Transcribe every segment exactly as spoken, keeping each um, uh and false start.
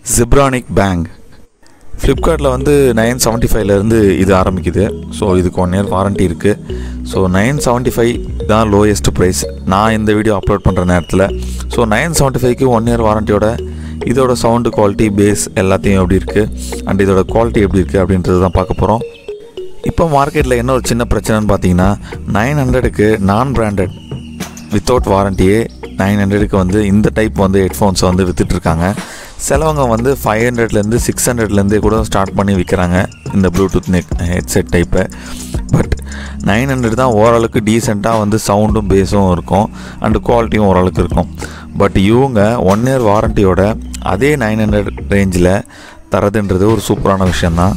Zebronic Bang. ஃப்ளிப்கார்ட்டில் வந்து nine seventy ஃபைவ்லேருந்து இது ஆரம்பிக்குது. ஸோ இதுக்கு ஒன் இயர் வாரண்ட்டி இருக்குது. ஸோ நைன் செவன்ட்டி ஃபைவ் தான் லோயஸ்ட் ப்ரைஸ் நான் இந்த வீடியோ அப்லோட் பண்ணுற நேரத்தில். ஸோ நைன் செவன்ட்டி ஃபைவ்க்கு ஒன் இயர் வாரண்ட்டியோட இதோட சவுண்டு குவாலிட்டி, பேஸ் எல்லாத்தையும் எப்படி இருக்குது அண்ட் இதோட குவாலிட்டி எப்படி இருக்குது அப்படின்றது தான் பார்க்க போகிறோம். இப்போ மார்க்கெட்டில் என்ன ஒரு சின்ன பிரச்சனைன்னு பார்த்தீங்கன்னா, நைன் ஹண்ட்ரடுக்கு நான் பிராண்டட் வித்தவுட் வாரண்ட்டியே நைன் ஹண்ட்ரடுக்கு வந்து இந்த டைப் வந்து ஹெட்ஃபோன்ஸை வந்து விற்றுட்ருக்காங்க. சிலவங்க வந்து ஃபைவ் ஹண்ட்ரட்லேருந்து சிக்ஸ் ஹண்ட்ரட்லேருந்தே கூட ஸ்டார்ட் பண்ணி விற்கிறாங்க இந்த ப்ளூடூத் நெக் ஹெட்செட் டைப்பை. பட் நைன் ஹண்ட்ரட் தான் ஓரளவுக்கு டீசெண்டாக வந்து சவுண்டும் பேஸும் இருக்கும் அண்டு குவாலிட்டியும் ஓரளவுக்கு இருக்கும். பட் இவங்க ஒன் இயர் வாரண்ட்டியோட அதே நைன் ஹண்ட்ரட் ரேஞ்சில் தரதுன்றது ஒரு சூப்பரான விஷயந்தான்.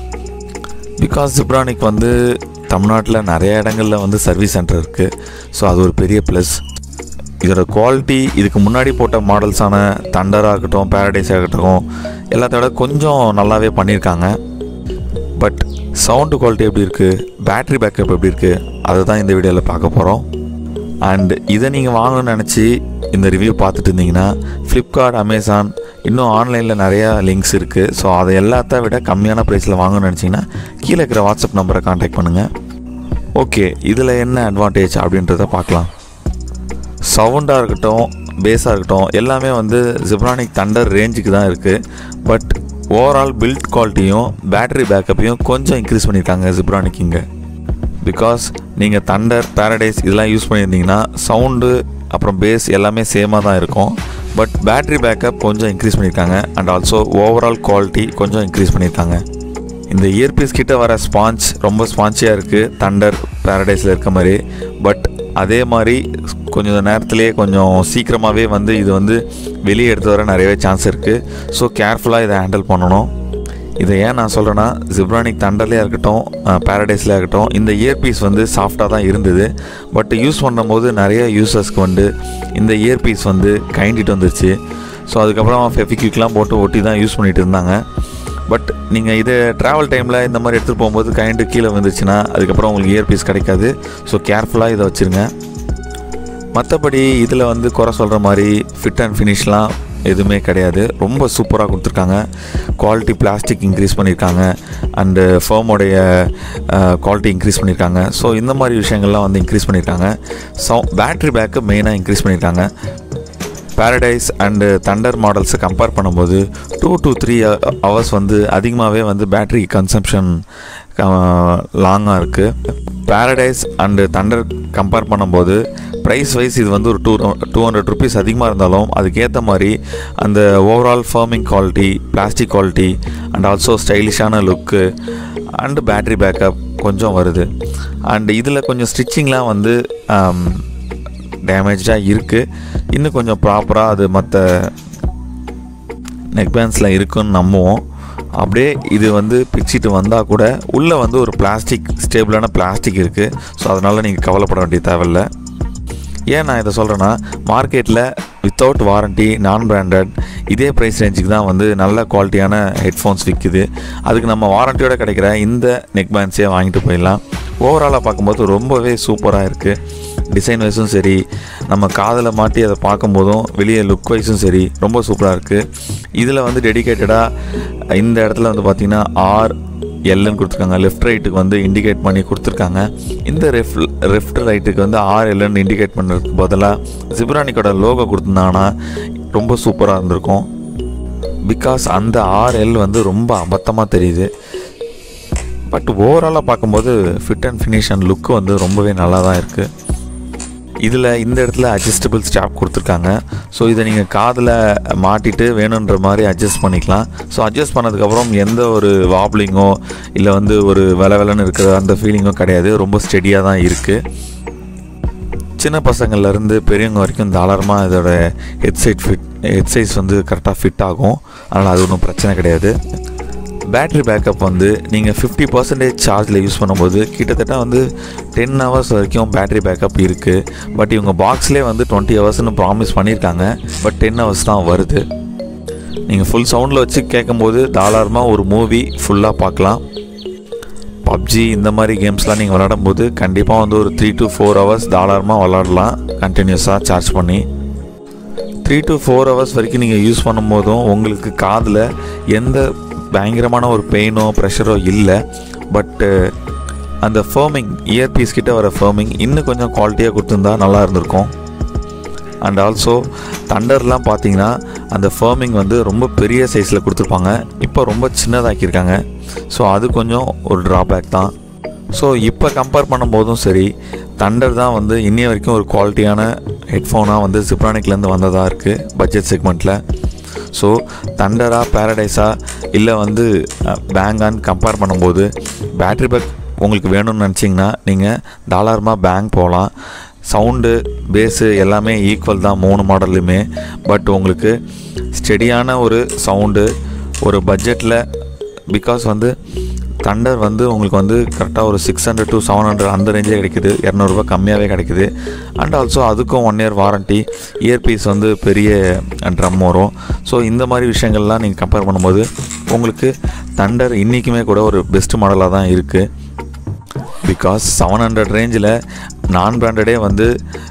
பிகாஸ் Zebronic வந்து தமிழ்நாட்டில் நிறைய இடங்களில் வந்து சர்வீஸ் சென்டர் இருக்குது. ஸோ அது ஒரு பெரிய ப்ளஸ். இதோட குவாலிட்டி இதுக்கு முன்னாடி போட்ட மாடல்ஸான தண்டராக இருக்கட்டும், பேரடைஸ் ஆகட்டும், எல்லாத்தோட கொஞ்சம் நல்லாவே பண்ணியிருக்காங்க. பட் சவுண்டு குவாலிட்டி எப்படி இருக்குது, பேட்ரி பேக்கப் எப்படி இருக்குது, அதை தான் இந்த வீடியோவில் பார்க்க போகிறோம். அண்ட் இதை நீங்கள் வாங்கணும்னு நினச்சி இந்த ரிவ்யூ பார்த்துட்டு இருந்தீங்கன்னா, ஃப்ளிப்கார்ட், அமேசான், இன்னும் ஆன்லைனில் நிறையா லிங்க்ஸ் இருக்குது. ஸோ அதை எல்லாத்த விட கம்மியான ப்ரைஸில் வாங்கணும்னு நினச்சிங்கன்னா கீழே இருக்கிற வாட்ஸ்அப் நம்பரை கான்டாக்ட் பண்ணுங்கள். ஓகே, இதில் என்ன அட்வான்டேஜ் அப்படின்றத பார்க்கலாம். சவுண்டாக இருக்கட்டும், பேஸாக இருக்கட்டும், எல்லாமே வந்து Zebronic தண்டர் ரேஞ்சுக்கு தான் இருக்குது. பட் ஓவரால் பில்ட் குவாலிட்டியும் பேட்டரி பேக்கப்பையும் கொஞ்சம் இன்க்ரீஸ் பண்ணியிருக்காங்க Zebronic இங்கே. பிகாஸ் நீங்கள் தண்டர், பேரடைஸ் இதெல்லாம் யூஸ் பண்ணியிருந்தீங்கன்னா சவுண்டு அப்புறம் பேஸ் எல்லாமே சேமாக தான் இருக்கும். பட் பேட்ரி பேக்கப் கொஞ்சம் இன்க்ரீஸ் பண்ணியிருக்காங்க அண்ட் ஆல்சோ ஓவரால் குவாலிட்டி கொஞ்சம் இன்க்ரீஸ் பண்ணியிருக்காங்க. இந்த இயர்பீஸ் கிட்ட வர ஸ்பாஞ்ச் ரொம்ப ஸ்பான்ச்சியாக இருக்குது தண்டர், பேரடைஸில் இருக்க மாதிரி. பட் அதே மாதிரி கொஞ்சம் நேரத்துலேயே கொஞ்சம் சீக்கிரமாகவே வந்து இது வந்து வெளியே எடுத்து வர நிறையவே சான்ஸ் இருக்குது. ஸோ கேர்ஃபுல்லாக இதை ஹேண்டில் பண்ணணும். இதை ஏன் நான் சொல்கிறேன்னா, Zebronic தண்டர்லேயே இருக்கட்டும், பேரடைஸ்லேயே இருக்கட்டும், இந்த இயர்பீஸ் வந்து சாஃப்டாக தான் இருந்தது. பட் யூஸ் பண்ணும்போது நிறைய யூசர்ஸ்க்கு வந்து இந்த இயர்பீஸ் வந்து கைண்டிட்டு வந்துருச்சு. ஸோ அதுக்கப்புறம் ஃபெவிக்விக்லாம் போட்டு ஒட்டி தான் யூஸ் பண்ணிகிட்டு இருந்தாங்க. பட் நீங்கள் இதை ட்ராவல் டைமில் இந்த மாதிரி எடுத்துகிட்டு போகும்போது கைண்டு கீழே வந்துருச்சுன்னா அதுக்கப்புறம் உங்களுக்கு இயர்பீஸ் கிடைக்காது. ஸோ கேர்ஃபுல்லாக இதை வச்சுருங்க. மற்றபடி இதில் வந்து குறை சொல்கிற மாதிரி ஃபிட் அண்ட் ஃபினிஷ்லாம் எதுவுமே கிடையாது. ரொம்ப சூப்பராக கொடுத்துருக்காங்க. குவாலிட்டி, பிளாஸ்டிக் இன்க்ரீஸ் பண்ணியிருக்காங்க அண்டு ஃபோமோடைய குவாலிட்டி இன்க்ரீஸ் பண்ணியிருக்காங்க. ஸோ இந்த மாதிரி விஷயங்கள்லாம் வந்து இன்க்ரீஸ் பண்ணியிருக்காங்க. ஸோ பேட்ரி பேக்கப் மெயினாக இன்க்ரீஸ் பண்ணியிருக்காங்க. பேரடைஸ் அண்டு தண்டர் மாடல்ஸை கம்பேர் பண்ணும்போது டூ டு த்ரீ ஹவர்ஸ் வந்து அதிகமாகவே வந்து பேட்ரி கன்சம்ஷன் லாங்காக இருக்குது. பேரடைஸ் அண்டு தண்டர் கம்பேர் பண்ணும்போது ப்ரைஸ் வைஸ் இது வந்து ஒரு டூ டூ ஹண்ட்ரட் ருபீஸ் அதிகமாக இருந்தாலும் அதுக்கேற்ற மாதிரி அந்த ஓவரால் ஃபர்மிங் quality, plastic quality and also ஸ்டைலிஷான லுக்கு அண்டு பேட்ரி பேக்கப் கொஞ்சம் வருது. அண்ட் இதில் கொஞ்சம் ஸ்டிச்சிங்லாம் வந்து டேமேஜாக இருக்குது. இன்னும் கொஞ்சம் ப்ராப்பராக அது மற்ற நெக்பேண்ட்ஸில் இருக்குன்னு நம்புவோம். அப்படியே இது வந்து பிச்சுட்டு வந்தால் கூட உள்ளே வந்து ஒரு பிளாஸ்டிக், ஸ்டேபிளான பிளாஸ்டிக் இருக்குது. ஸோ அதனால் நீங்கள் கவலைப்பட வேண்டிய தேவையில்லை. ஏன் நான் இதை சொல்கிறேன்னா, மார்க்கெட்டில் வித்தவுட் வாரண்ட்டி, நான் பிராண்டட் இதே ப்ரைஸ் ரேஞ்சுக்கு தான் வந்து நல்ல குவாலிட்டியான ஹெட்ஃபோன்ஸ் விற்குது. அதுக்கு நம்ம வாரண்ட்டியோடு கிடைக்கிற இந்த நெக் பேண்ட்ஸே வாங்கிட்டு போயிடலாம். ஓவராலாக பார்க்கும்போது ரொம்பவே சூப்பராக இருக்குது. டிசைன் வைஸும் சரி, நம்ம காதில் மாட்டி அதை பார்க்கும்போதும் வெளியே லுக் வைஸும் சரி ரொம்ப சூப்பராக இருக்குது. இதில் வந்து டெடிக்கேட்டடாக இந்த இடத்துல வந்து பார்த்திங்கன்னா ஆர் எல்லுன்னு கொடுத்துருக்காங்க. லெஃப்ட் ரைட்டுக்கு வந்து இண்டிகேட் பண்ணி கொடுத்துருக்காங்க. இந்த லெஃப்ட் லெஃப்ட் ரைட்டுக்கு வந்து ஆர் எல்லுன்னு இண்டிகேட் பண்ணுறதுக்கு பதிலாக Zebronic-ஓட லோகோ கொடுத்துருந்தாங்கன்னா ரொம்ப சூப்பராக இருந்திருக்கும். பிகாஸ் அந்த ஆர் எல் வந்து ரொம்ப அபத்தமாக தெரியுது. பட் ஓவராலாக பார்க்கும்போது fit and finish and look வந்து ரொம்பவே நல்லா தான் இருக்குது. இதில் இந்த இடத்துல அட்ஜஸ்டபிள் ஸ்ட்ராப் கொடுத்துருக்காங்க. ஸோ இதை நீங்கள் காதில் மாட்டிட்டு வேணுன்ற மாதிரி அட்ஜஸ்ட் பண்ணிக்கலாம். ஸோ அட்ஜஸ்ட் பண்ணதுக்கப்புறம் எந்த ஒரு வாப்ளிங்கோ இல்லை வந்து ஒரு வெலை வெலைன்னு இருக்கிற அந்த ஃபீலிங்கோ கிடையாது. ரொம்ப ஸ்டெடியாக தான் இருக்குது. சின்ன பசங்கள்லேருந்து பெரியவங்க வரைக்கும் தாராளமாக இதோட ஹெட்செட் ஃபிட் ஹெட் சைஸ் வந்து கரெக்டாக ஃபிட் ஆகும். அதனால் அது ஒன்றும் பிரச்சனை கிடையாது. பேட்ரி பேக்கப் வந்து நீங்கள் ஃபிஃப்டி பர்சன்டேஜ் சார்ஜில் யூஸ் பண்ணும்போது கிட்டத்தட்ட வந்து டென் ஹவர்ஸ் வரைக்கும் பேட்ரி பேக்கப் இருக்குது. பட் இவங்க பாக்ஸ்லேயே வந்து டுவெண்ட்டி ஹவர்ஸ்னு ப்ராமிஸ் பண்ணியிருக்காங்க. பட் டென் ஹவர்ஸ் தான் வருது. நீங்கள் ஃபுல் சவுண்டில் வச்சு கேட்கும்போது தாராளமாக ஒரு மூவி ஃபுல்லாக பார்க்கலாம். பப்ஜி இந்த மாதிரி கேம்ஸ்லாம் நீங்கள் விளையாடும்போது கண்டிப்பாக வந்து ஒரு த்ரீ டு ஃபோர் ஹவர்ஸ் தாராளமாக விளாடலாம் கண்டினியூஸாக சார்ஜ் பண்ணி. த்ரீ டு ஃபோர் ஹவர்ஸ் வரைக்கும் நீங்கள் யூஸ் பண்ணும்போதும் உங்களுக்கு காதில் எந்த பயங்கரமான ஒரு பெயினோ ப்ரெஷரோ இல்லை. பட்டு அந்த ஃபர்மிங் இயர்பீஸ் கிட்ட வர ஃபர்மிங் இன்னும் கொஞ்சம் குவாலிட்டியாக கொடுத்துருந்தா நல்லா இருந்திருக்கும். அண்ட் ஆல்சோ தண்டர்லாம் பார்த்தீங்கன்னா அந்த ஃபர்மிங் வந்து ரொம்ப பெரிய சைஸில் கொடுத்துருப்பாங்க, இப்போ ரொம்ப சின்னதாக்கியிருக்காங்க. ஸோ அது கொஞ்சம் ஒரு ட்ராபேக் தான். ஸோ இப்போ கம்பேர் பண்ணும்போதும் சரி, தண்டர் தான் வந்து இன்னைய வரைக்கும் ஒரு குவாலிட்டியான ஹெட்ஃபோனாக வந்து ஜிப்ரானிக்லேருந்து வந்ததாக இருக்குது பட்ஜெட் செக்மெண்ட்டில். ஸோ தண்டரா பேரடைஸா இல்லை வந்து பேங்கான்னு கம்பேர் பண்ணும்போது பேட்ரி பேக் உங்களுக்கு வேணும்னு நினச்சிங்கன்னா நீங்கள் தாராளமாக பேங்க் போகலாம். சவுண்டு பேஸு எல்லாமே ஈக்குவல் தான் மூணு மாடல்லையுமே. பட் உங்களுக்கு ஸ்டெடியான ஒரு சவுண்டு ஒரு பட்ஜெட்டில், பிகாஸ் வந்து தண்டர் வந்து உங்களுக்கு வந்து கரெக்டாக ஒரு six hundred to seven hundred அந்த ரேஞ்சே கிடைக்குது, இரநூறுபா கம்மியாகவே கிடைக்குது. அண்ட் ஆல்சோ அதுக்கும் ஒன் இயர் வாரண்ட்டி, இயர்பீஸ் வந்து பெரிய ட்ரம் வரும். ஸோ இந்த மாதிரி விஷயங்கள்லாம் நீங்கள் கம்பேர் பண்ணும்போது உங்களுக்கு தண்டர் இன்றைக்குமே கூட ஒரு பெஸ்ட் மாடலாக தான் இருக்குது. பிகாஸ் செவன் ஹண்ட்ரட் ரேஞ்சில் நான் பிராண்டடே வந்து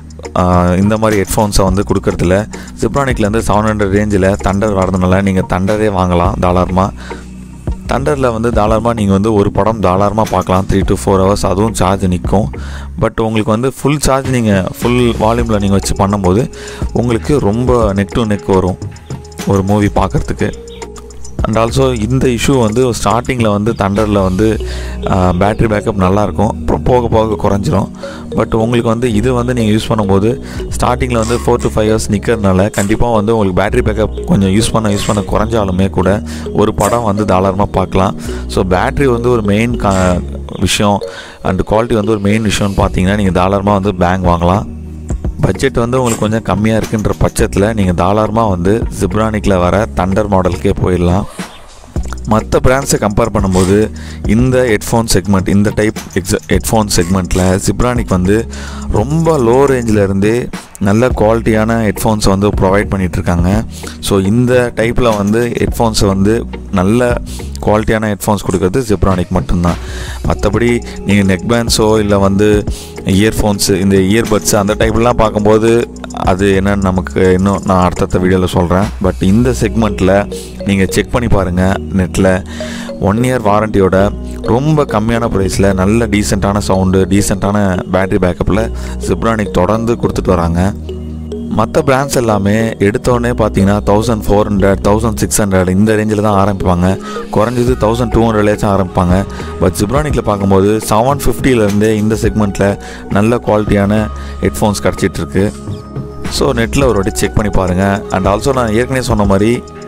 இந்த மாதிரி ஹெட்ஃபோன்ஸை வந்து கொடுக்கறதில்ல. ஜிப்ரானிக்லேருந்து செவன் ஹண்ட்ரட் ரேஞ்சில் தண்டர் வரதுனால நீங்கள் தண்டரே வாங்கலாம் தாராளமாக. தண்டரில் வந்து தாராளமாக நீங்கள் வந்து ஒரு படம் தாராளமாக பார்க்கலாம் த்ரீ டு ஃபோர் ஹவர்ஸ், அதுவும் சார்ஜ் நிற்கும். பட் உங்களுக்கு வந்து ஃபுல் சார்ஜ் நீங்கள் ஃபுல் வால்யூமில் நீங்கள் வச்சு பண்ணும்போது உங்களுக்கு ரொம்ப நெக் டு நெக் வரும் ஒரு மூவி பார்க்குறதுக்கு. அண்ட் ஆல்சோ இந்த இஷ்யூ வந்து ஸ்டார்டிங்கில் வந்து தண்டரில் வந்து பேட்ரி பேக்கப் நல்லாயிருக்கும், அப்புறம் போக போக குறைஞ்சிரும். பட் உங்களுக்கு வந்து இது வந்து நீங்கள் யூஸ் பண்ணும்போது ஸ்டார்டிங்கில் வந்து ஃபோர் டு ஃபைவ் ஹவர்ஸ் நிற்கிறதுனால கண்டிப்பாக வந்து உங்களுக்கு பேட்ரி பேக்கப் கொஞ்சம் யூஸ் பண்ண யூஸ் பண்ண குறைஞ்சாலுமே கூட ஒரு படம் வந்து தாராளமாக பார்க்கலாம். ஸோ பேட்ரி வந்து ஒரு மெயின் கா விஷயம் அண்ட் குவாலிட்டி வந்து ஒரு மெயின் விஷயம்னு பார்த்தீங்கன்னா நீங்கள் தாராளமாக வந்து பேங்க் வாங்கலாம். பட்ஜெட் வந்து உங்களுக்கு கொஞ்சம் கம்மியாக இருக்குன்ற பட்சத்தில் நீங்கள் தாராளமாக வந்து ஜிப்ரானிக்கில் வர தண்டர் மாடலுக்கே போயிடலாம். மற்ற பிராண்ட்ஸை கம்பேர் பண்ணும்போது இந்த ஹெட்ஃபோன் செக்மெண்ட், இந்த டைப் எக்ஸ ஹெட்ஃபோன் செக்மெண்ட்டில் ஜிப்ரானிக் வந்து ரொம்ப லோ ரேஞ்சில் இருந்தே நல்ல குவாலிட்டியான ஹெட்ஃபோன்ஸை வந்து ப்ரொவைட் பண்ணிகிட்ருக்காங்க. ஸோ இந்த டைப்பில் வந்து ஹெட்ஃபோன்ஸை வந்து நல்ல குவாலிட்டியான ஹெட்ஃபோன்ஸ் கொடுக்குறது ஜிப்ரானிக் மட்டும்தான். மற்றபடி நீங்கள் நெக் பேண்ட்ஸோ இல்லை வந்து இயர்ஃபோன்ஸு இந்த இயர்பட்ஸு அந்த டைப்லாம் பார்க்கும்போது அது என்னன்னு நமக்கு இன்னும் நான் அடுத்தடுத்த வீடியோவில் சொல்கிறேன். பட் இந்த செக்மெண்ட்டில் நீங்கள் செக் பண்ணி பாருங்கள் நெட்டில். ஒன் இயர் வாரண்டியோட ரொம்ப கம்மியான ப்ரைஸில் நல்ல டீசெண்டான சவுண்டு, டீசெண்டான பேட்ரி பேக்கப்பில் ஜிப்ரானிக் தொடர்ந்து கொடுத்துட்டு வராங்க. மற்ற பிராண்ட்ஸ் எல்லாமே எடுத்தோடனே பார்த்தீங்கன்னா thousand four hundred thousand six hundred இந்த ரேஞ்சில் தான் ஆரம்பிப்பாங்க, குறைஞ்சது தௌசண்ட் டூ ஹண்ட்ரட்லேயாச்சும் ஆரம்பிப்பாங்க. பட் ஜிப்ரானிக்கில் பார்க்கும்போது செவன் ஃபிஃப்டிலேருந்தே இந்த செக்மெண்ட்டில் நல்ல குவாலிட்டியான ஹெட்ஃபோன்ஸ் கிடச்சிட்ருக்கு. ஸோ நெட்டில் ஒரு வாட்டி செக் பண்ணி பாருங்கள். அண்ட் ஆல்சோ நான் ஏற்கனவே சொன்ன மாதிரி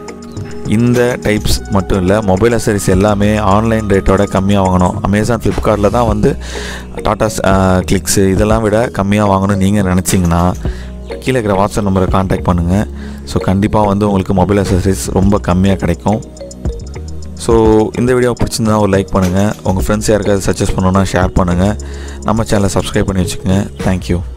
இந்த டைப்ஸ் மட்டும் இல்லை, மொபைல் அசரிஸ் எல்லாமே ஆன்லைன் ரேட்டோட கம்மியாக வாங்கணும். அமேசான், ஃப்ளிப்கார்ட்டில் தான் வந்து டாடா கிளிக்ஸு இதெல்லாம் விட கம்மியாக வாங்கணும்னு நீங்கள் நினச்சிங்கன்னா கீழே இருக்கிற வாட்ஸ்அப் நம்பரை கான்டாக்ட் பண்ணுங்கள். ஸோ கண்டிப்பாக வந்து உங்களுக்கு மொபைல் அசரிஸ் ரொம்ப கம்மியாக கிடைக்கும். ஸோ இந்த வீடியோ பிடிச்சிருந்தா ஒரு லைக் பண்ணுங்கள், உங்கள் ஃப்ரெண்ட்ஸ் யாருக்காவது சஜஸ்ட் பண்ணணுன்னா ஷேர் பண்ணுங்கள், நம்ம சேனலை சப்ஸ்கிரைப் பண்ணி வச்சுக்கோங்க. தேங்க்யூ.